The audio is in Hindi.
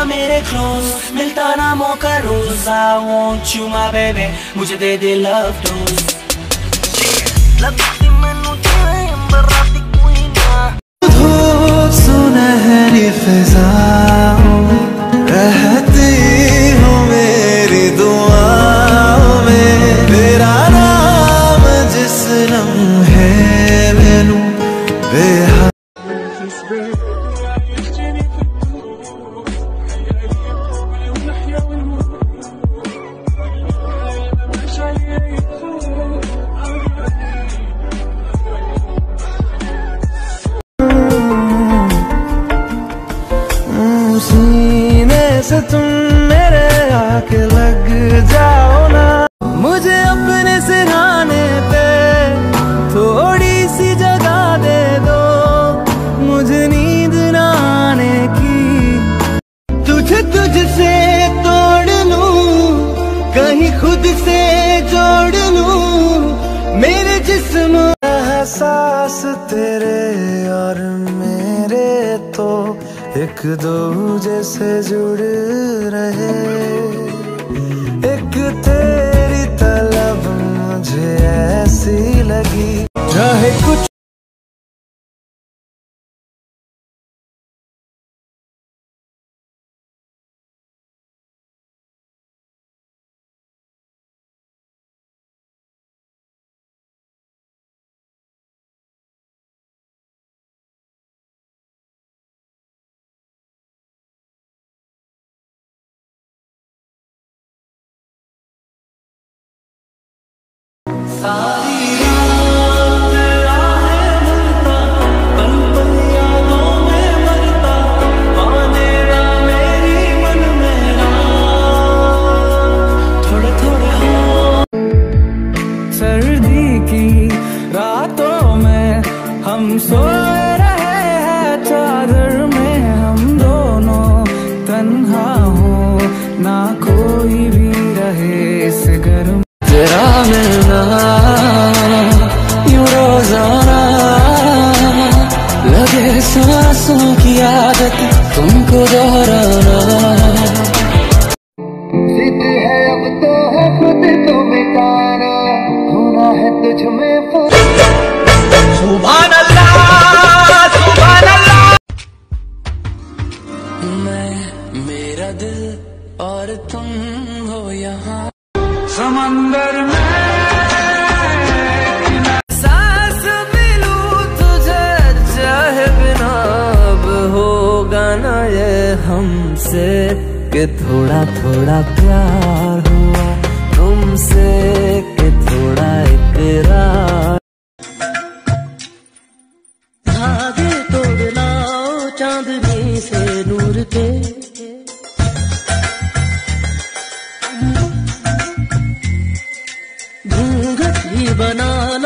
मेरे क्लोज, मिलता ना मौका रोज। I want you my baby, मुझे दे दे love dose। लगती मैनू जिवें अंबर राती कोई ना। धूप सुनहरी फिजाओं में रहती हूँ मेरी दुआओं में। तेरा नाम जिस लम्हे मैनू बेहद सीने से तुम मेरे आके लग जाओ ना। मुझे अपने सिरहाने पे थोड़ी सी जगह दे दो, मुझे नींद ना आने की। तुझे तुझसे तोड़ लूं, कहीं खुद से जोड़ लूं मेरे जिस्म। एहसास तेरे और मेरे तो एक दूजे से जुड़ रहे। एक तेरी तलब मुझे ऐसी लगी, चाहे कुछ सारी रात आहें भरता, पल पल यादों में मरता। मानेगा मेरी मन मेरा, थोड़े थोड़े हो। सर्दी की रातों में हम सोए रहे हैं चादर में। हम दोनों तन्हा हो ना कोई भी रहे इस घर में। तेरा मिलना यूं रोजाना लगे सांसों की आदत तुमको दोहराना। जिद है अब तो है खुद तो मिटाना, होना है तुझ में सुभान अल्लाह, सुभान अल्लाह। मैं मेरा दिल और तुम हो यहाँ समंदर में। सांस मिलूं तुझे चाहे बिना, अब होगा ना ये हमसे कि थोड़ा थोड़ा प्यार हुआ तुमसे, कि थोड़ा इकरार। धागे तोड़ लाओ चांदनी से नूर के, घूंघट ही बना